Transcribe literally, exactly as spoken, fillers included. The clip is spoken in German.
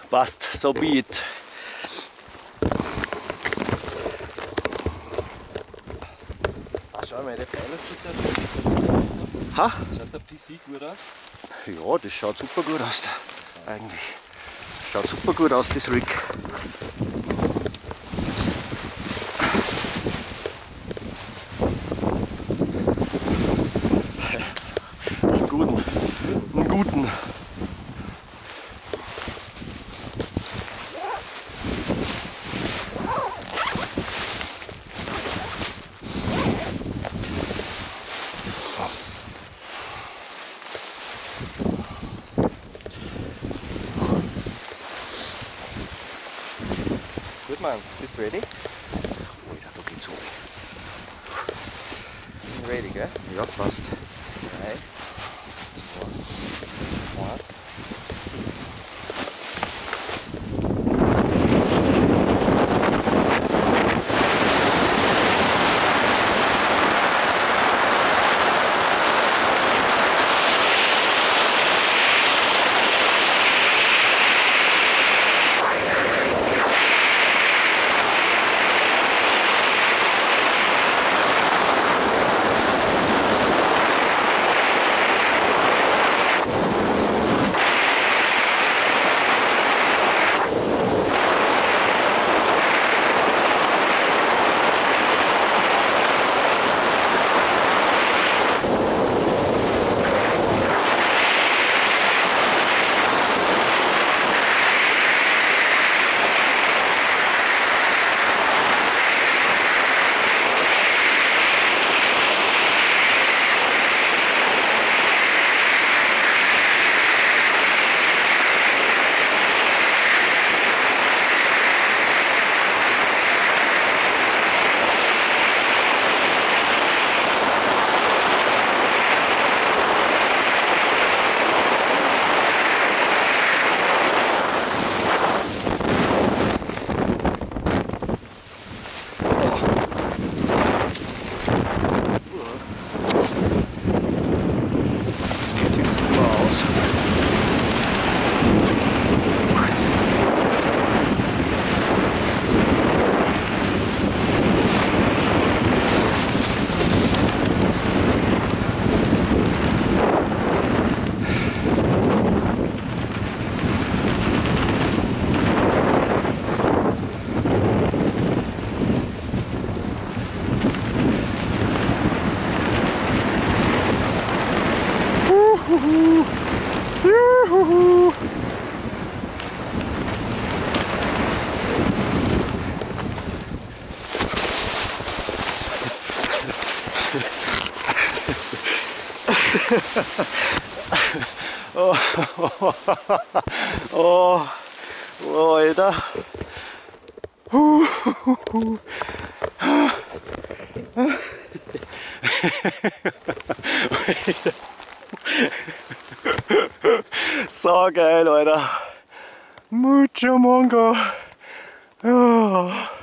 Passt, so be it. Ah, schau mal, der Pfeiler sieht da Ha? Schaut der P C gut aus? Ja, das schaut super gut aus. Da. Eigentlich. Schaut super gut aus, das Rig. Einen guten. Einen guten. Gut, Mann. Bist du ready? Alter, da geht's hoch. Ready, gell? Ja, passt. drei, zwei, eins. Juhu. Oh, oh, oh, Alter. So geil, Alter. Mucho Mongo. Oh.